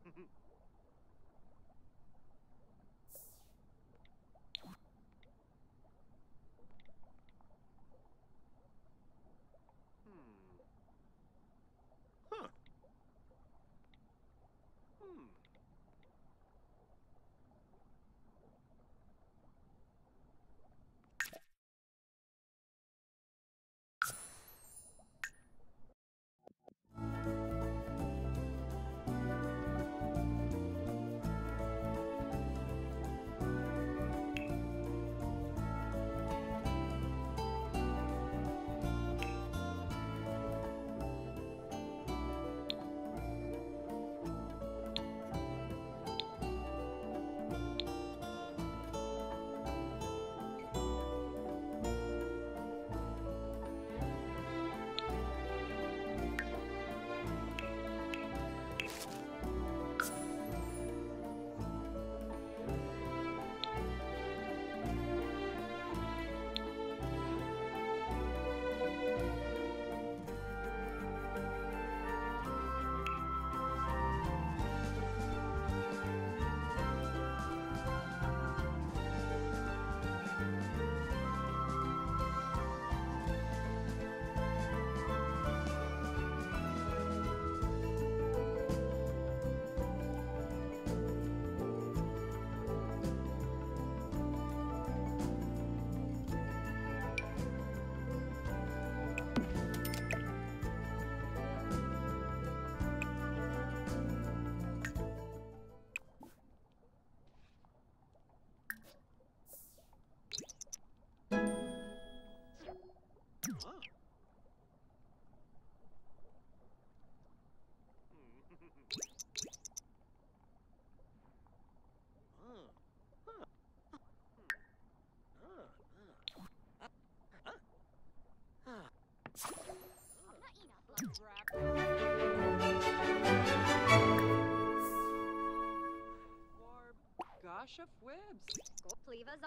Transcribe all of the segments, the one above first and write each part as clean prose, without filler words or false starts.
Gosh of webs. Go plevas.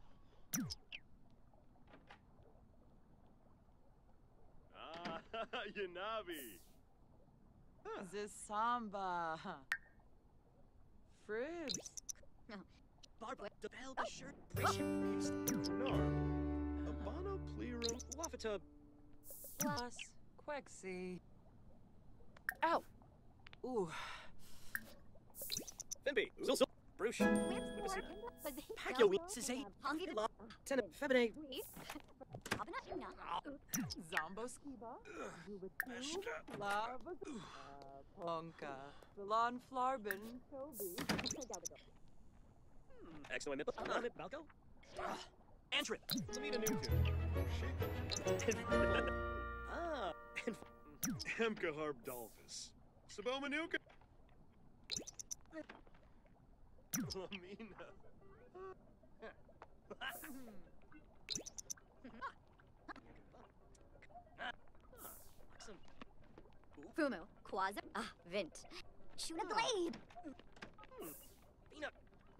Yanabi. Zisamba. Fribs. Barba, the bell, the shirt, Bishop, Norm. Abano Plero. Wafata, Plus. Quexy. Ow. Ooh. Fimby, Zulso, Bruce, Pacquiao, Cizate, La, Tenant, Febine, Zombo Skiba. Lava. Ponka. Belon Flarbin. Toby. Excellent Nipple, Balco, Antrim, Lamita Nuku. and Hemka Harb Dolphus. Saboma Nuka. Lamina. Fumu. Quaza. Vint. Shoot a blade. Peanut,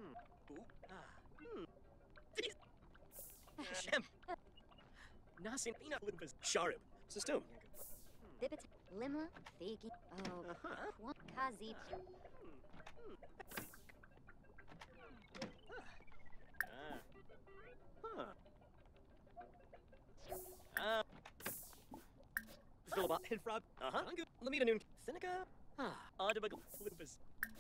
Shem, Nasin, Peanut, Lupus, Sharib, System, Dibit. Lima. Thiki. Oh. Kazi. Philibot, and Frog, Lamita Noon, Seneca, Audibag, Lupus.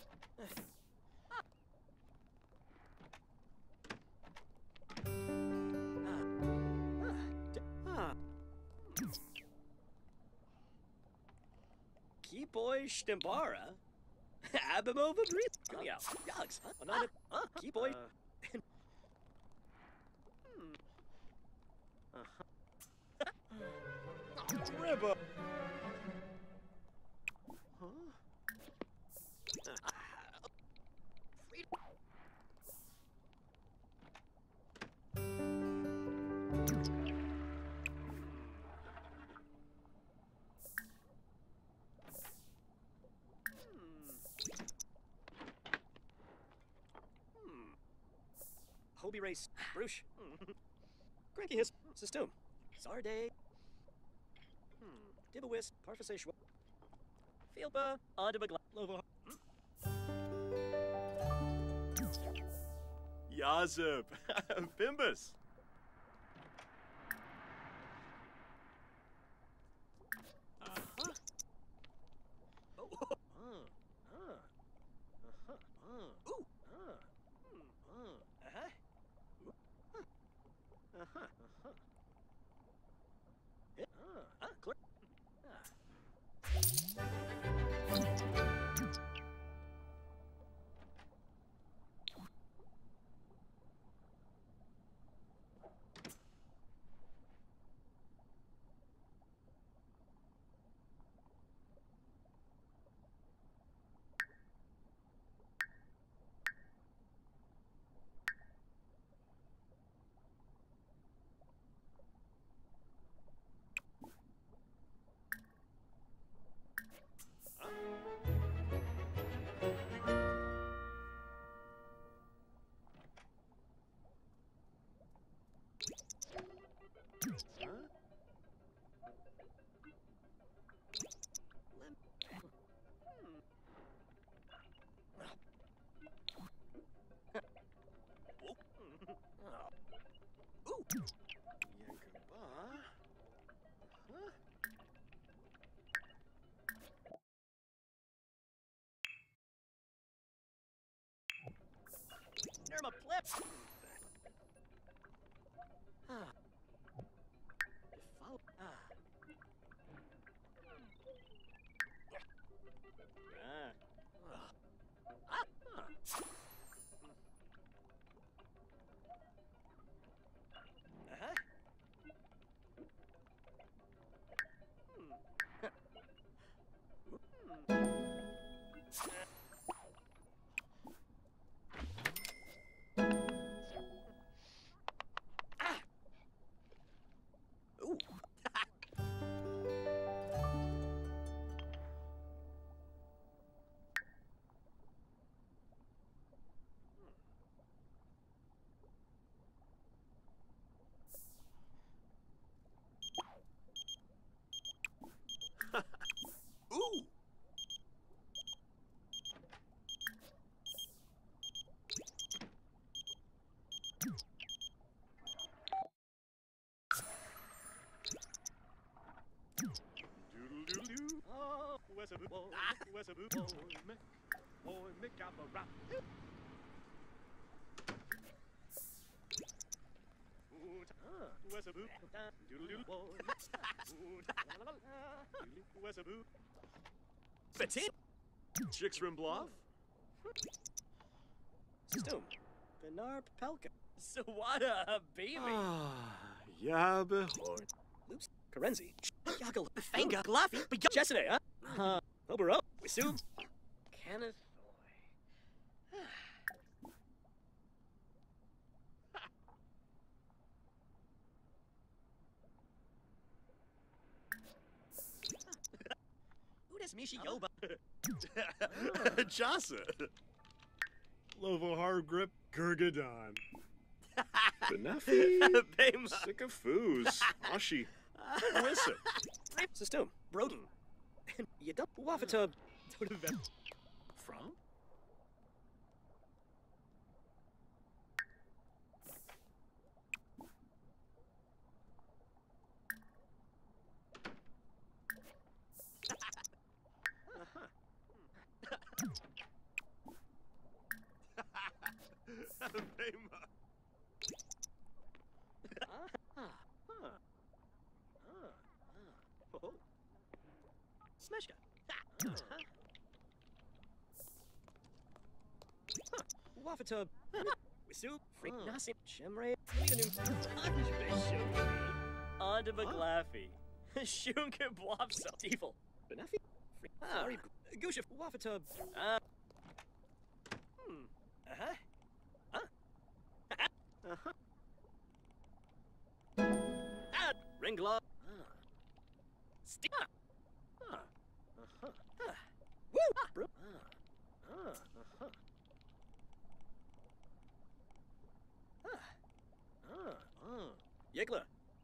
Keyboy Stimbara, Abimova Breeze, Yogs, Anana, Keyboy, Ribba. Hobie Race, Bruce, Cranky Hiss, System, Sarday, Dibawis, Parfasay Schwa, Fielba, Audibag, Lovo, Yazip. Bimbus. Nerma flip. Ooh. Doodle-doodle-doo. Oh, where's a boot? Where's a boot? Boy, make up a rap. Where's a boot? Doodle-doodle boy. Where's a boot? Petit. Chicks from Bluff? System. Benar Pelka. Sawada, baby. Yeah, behorn. Loops. Karenzi. Yagal. Fanga. Glaffy. Jessene, huh? Obero. Wisum. Kenneth. Udas Mishi Yoba. Jassa. Lovo hard grip, Gurgadon. Benefi. Bema. Sycophus. Ashi. Wissa. System. Broden. You don't Wafata. From? Bema. Smeshka. Wafata. Wisu. Freak Nasim. Chemre. On to Baglaffy. Shunka Blopso. Evil. Benefi. Freak. Gushif. Wafata. Ringlaw. Stima. Woo! Yigla.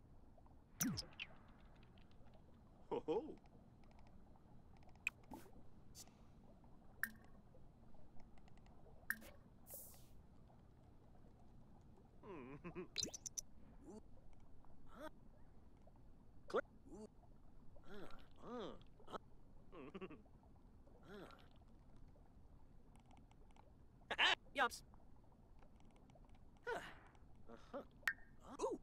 Ho ho. Yups. Ooh.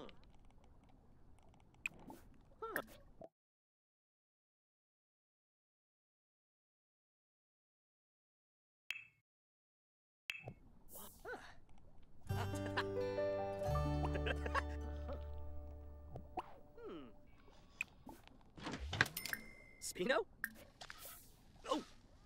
Spino? Oh!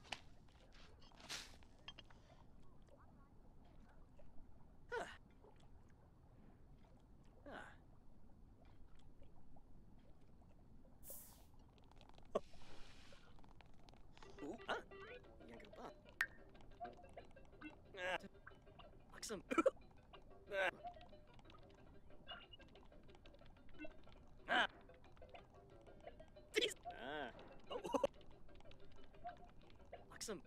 Ooh, Yango Awesome. These. Oh. Awesome.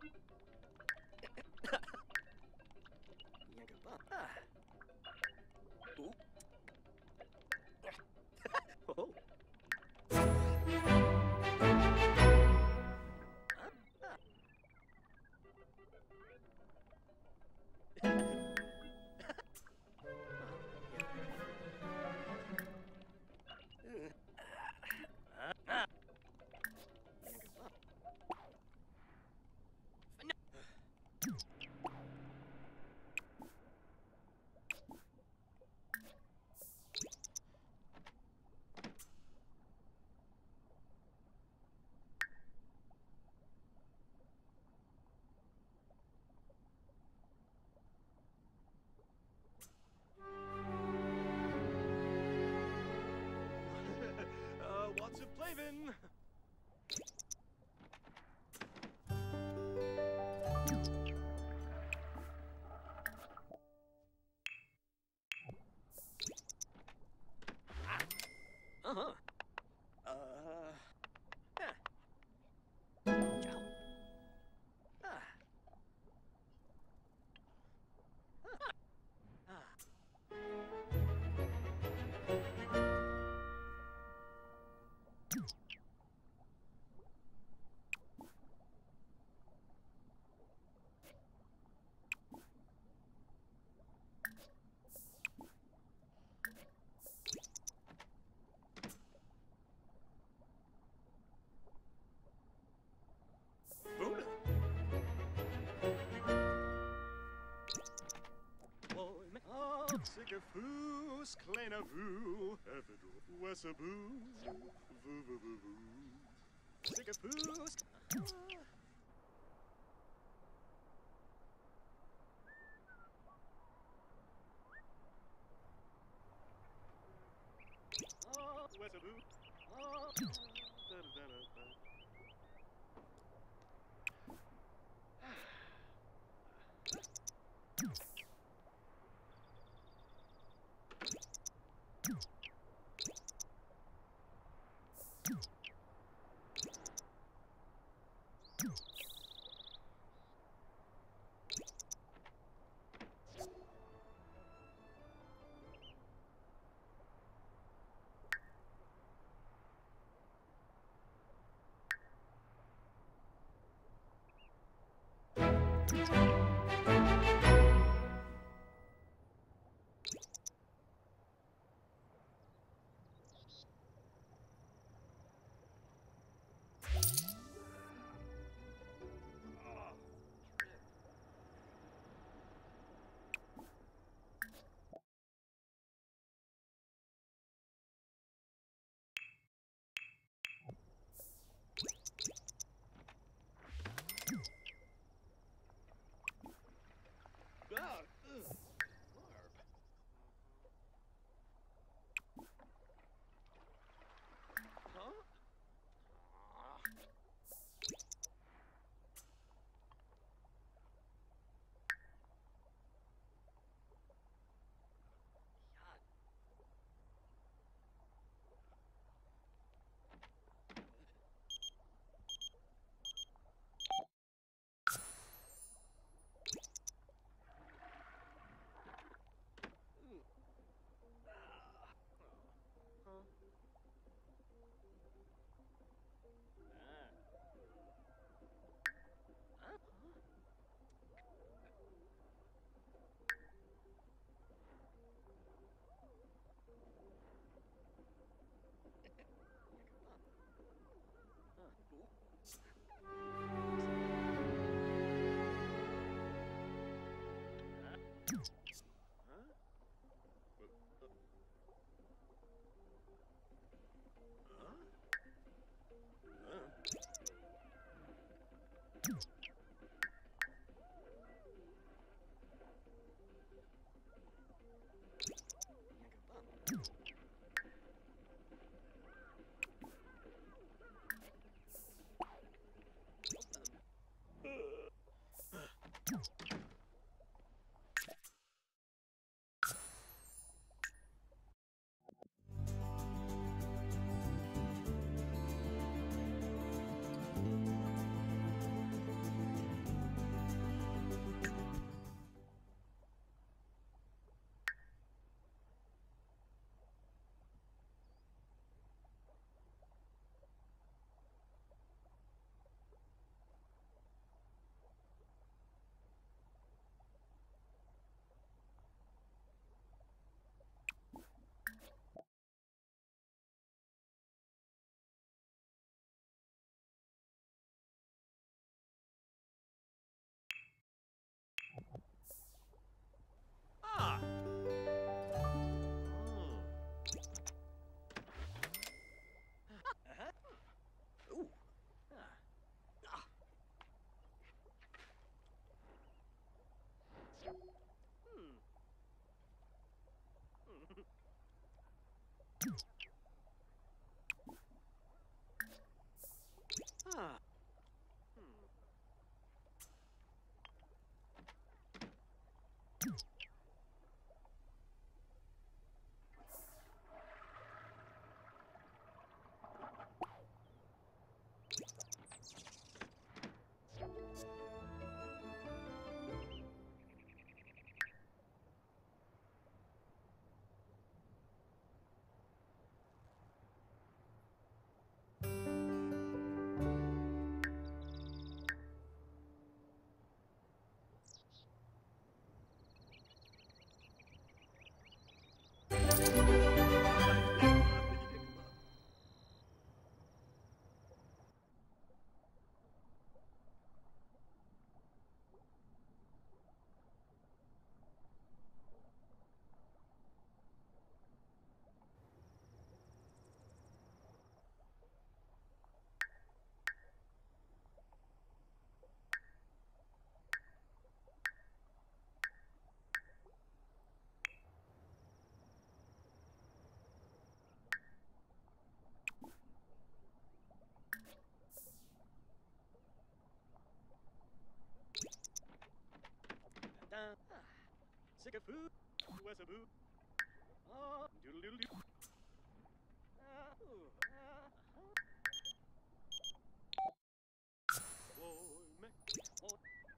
Yango Ooh. Oh. What's a plavin? Uh-huh. Ciao. Buddha. Boy, Sigafoos, kleiner Voo, Evidro, Wessaboo, Voo, Voo, Voo, Voo. Sigafoos. Wessaboo. Da-da-da-da-da. Ah! Ooh. Ah. Ah. Sick of food. What's a boo? Oh, doodle doodle doo. Boy, me. Oh.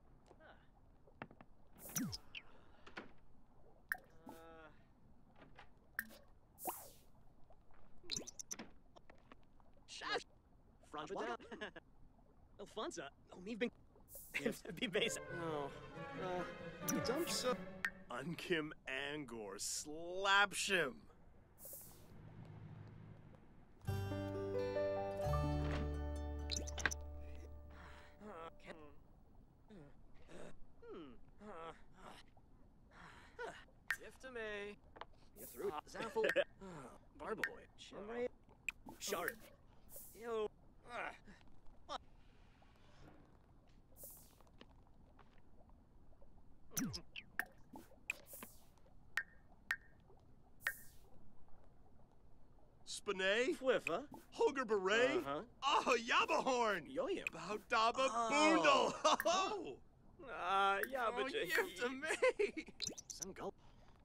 Shash. Franchwa. Alfonso. Oh, me been. Be base. Oh. Dump so. Unkim Angor slaps him. Gift to me. You threw it. Zaffle. Barboy. Chimray. Sharp. Yo. Spinay? Fliffa. Hoger Beret? Uh-huh. Oh, Yabahorn! Yoyim. Bout Daba Oh. Boondle! Oh! Yeah, Oh, but give to me! Some gulp.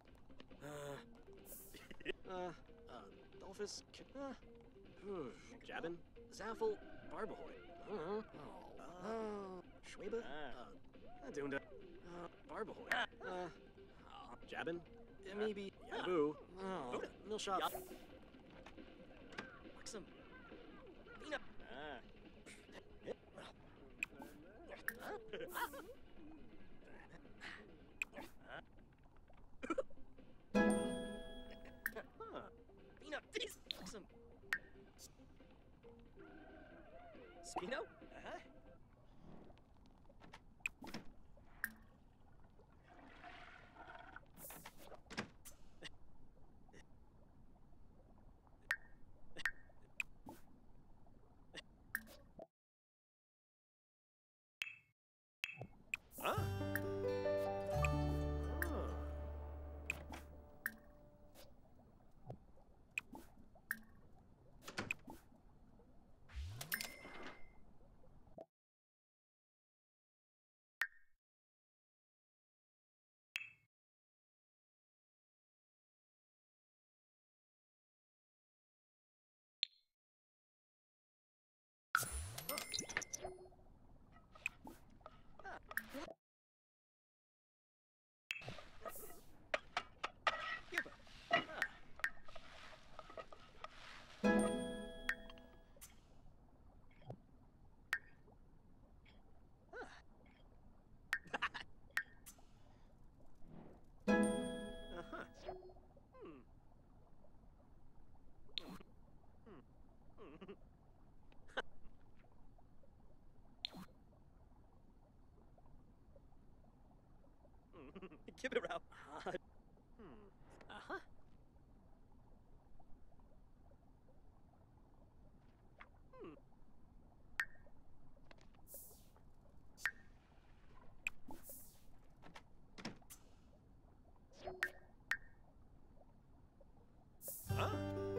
Dolphus. Jabin. Zaffle. Barbahoy. Schweba. Dunda. Barbahoy. Jabin. Maybe. Yabu. Milshop. Some. Peanut. Peanut. Some. Spino? Give it around. Uh-huh. Huh?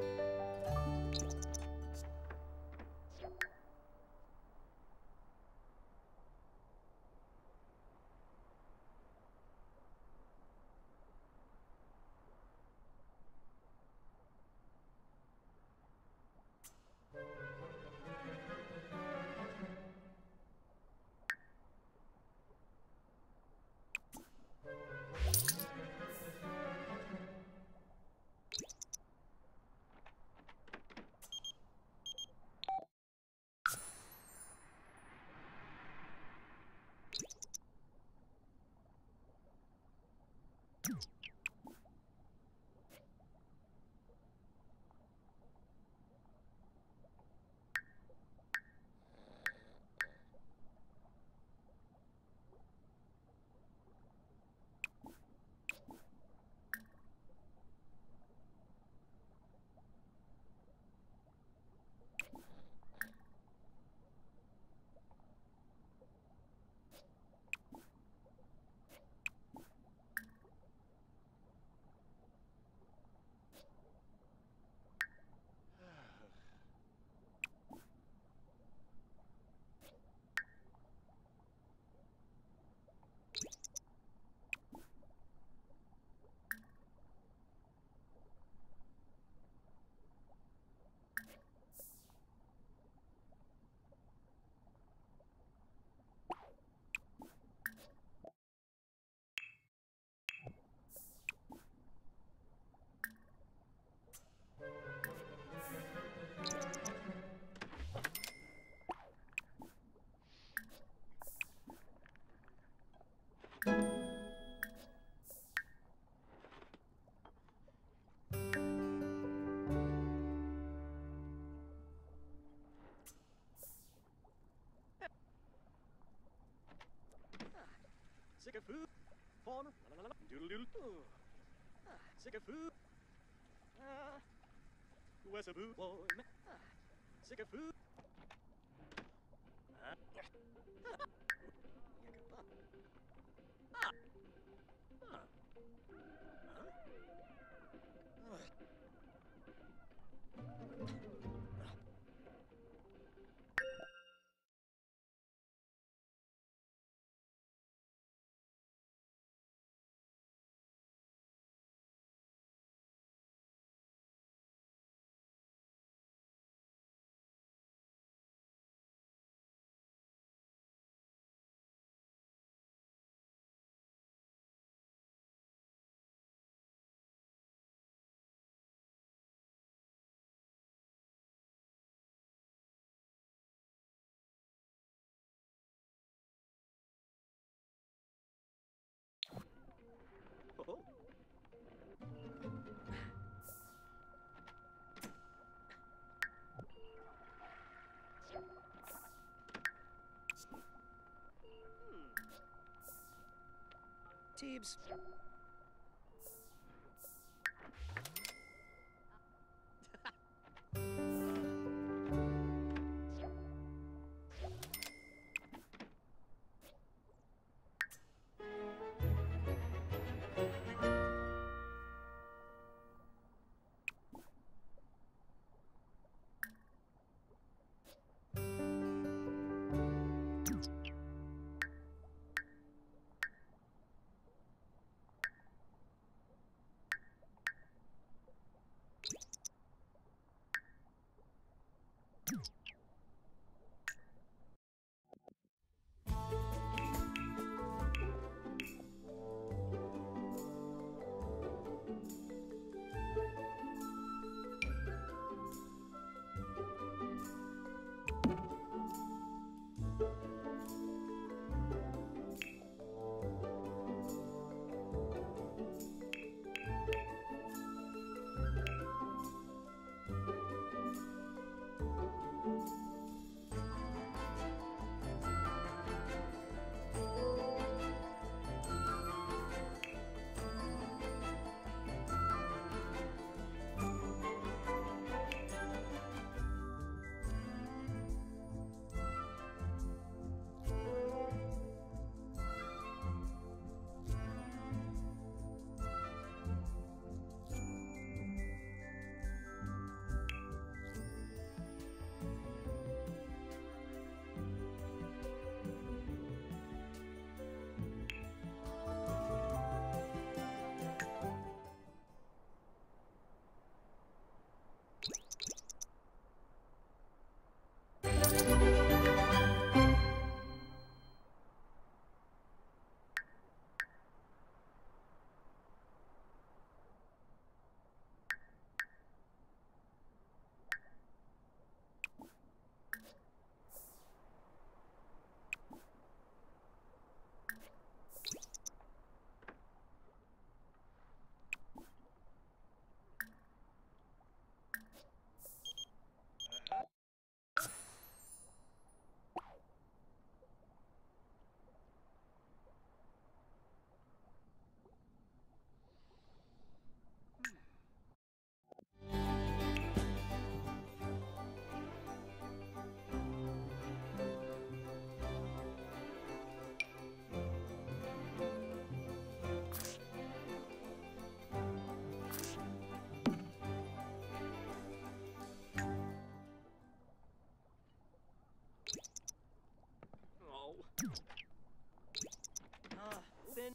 Sick of food. Fawn. Doodle doodle. Sick of food. Where's a boo boy? Sick of food. Oh. Teebs.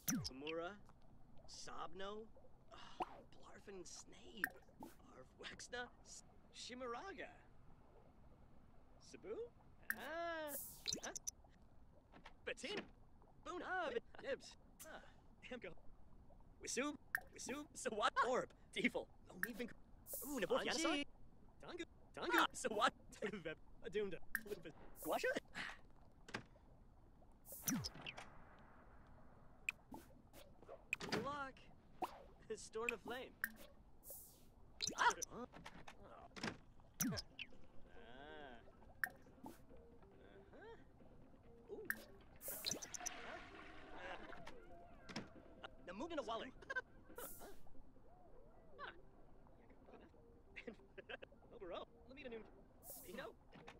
Amura, Sabno, Blarfin Snape, Arvwexna, Shimaraga, Sabu, Batin, Boona, Nibs, Hamko, Wisub, Sawat Orb, Deeful, Omibin, Nabor Yanasai, Tangu, Sawat, Adunda, Squasha? Luck. Storm of Flame. Namugin Wale. Overall, let me know. You know.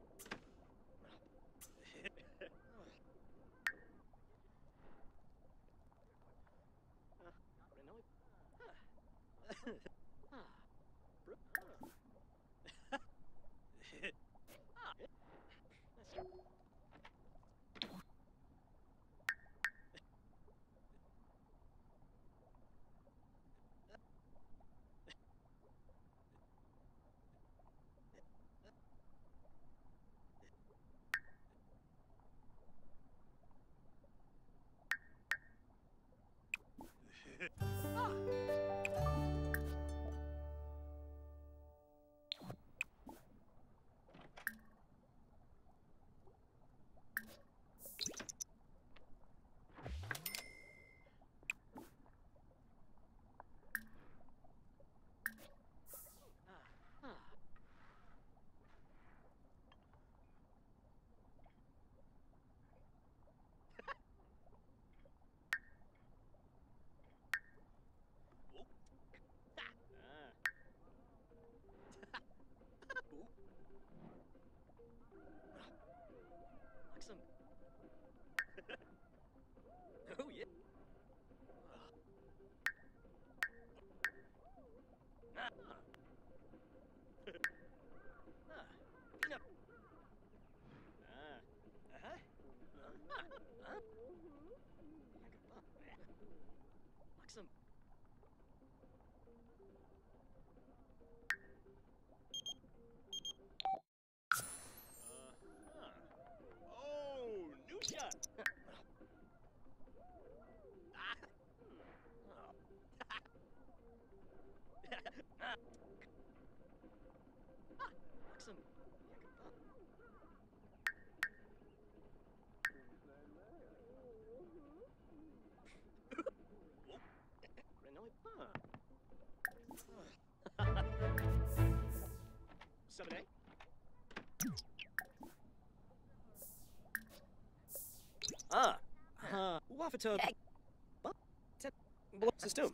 Some. Oh yeah. Peanut. Some. Oh, new shot. Some. Seven A. Wafata. System.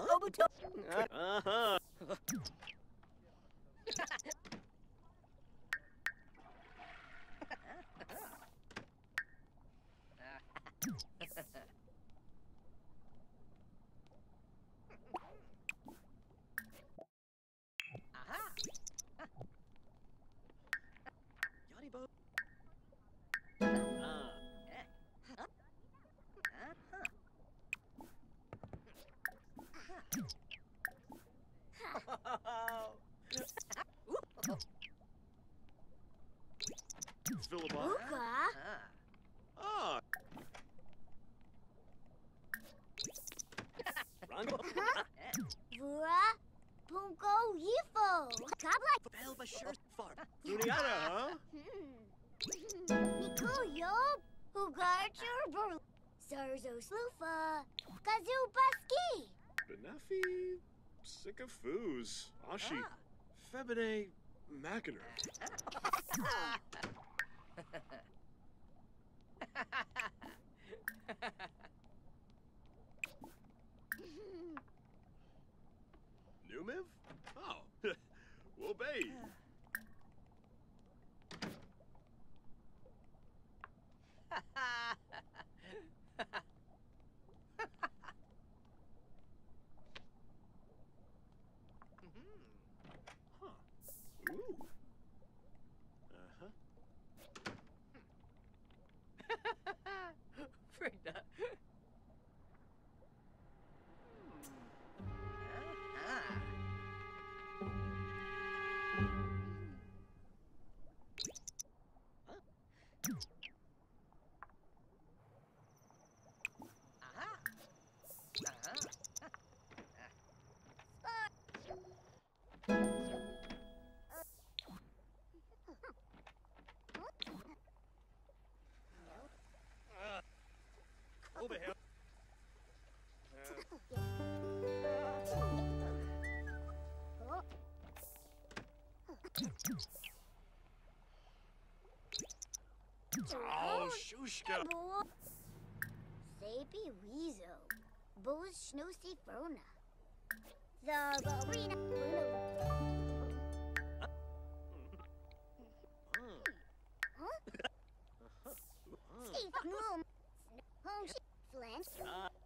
Yachty boat. Philibert. Ah. Rango. Vura, Punko, Yifo, Kabla, Belba Shirt Farm. Luniana, huh? Mikuyo, Ugarcher, Bur, Sarzo Slufa, Kazubaski. Benefi, Sycophus, Ashi, Febine, Mackiner. Numiv? Oh, well, babe. Huh. Ooh. Uh-huh. Frigda. over here. Oh, Shushka. Sapi Weezo. Bose Schnoozy Frona. The arena. Steve Moom. Home Flint.